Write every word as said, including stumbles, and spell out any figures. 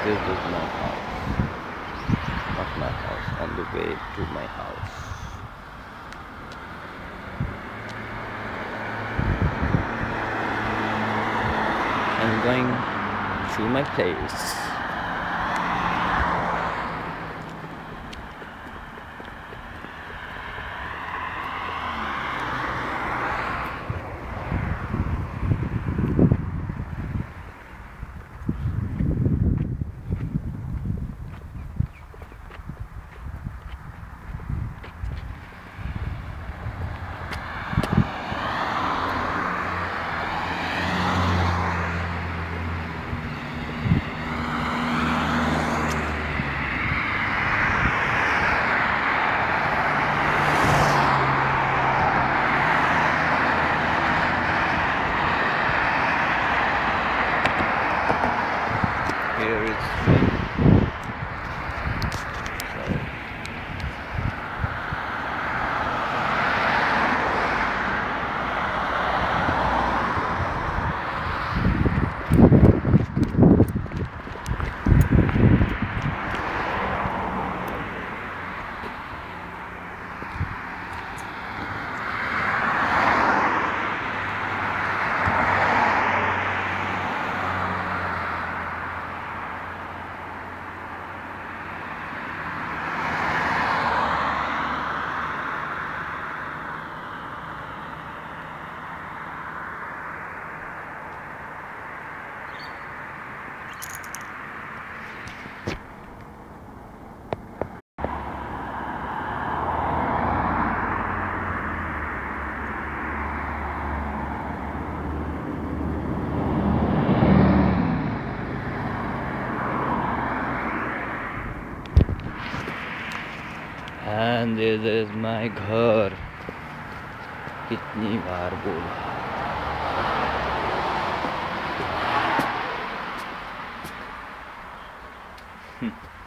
This is my house, not my house, on the way to my house. I'm going to my place. Here is train. So and this is my घर. कितनी बार बोला. Hmm.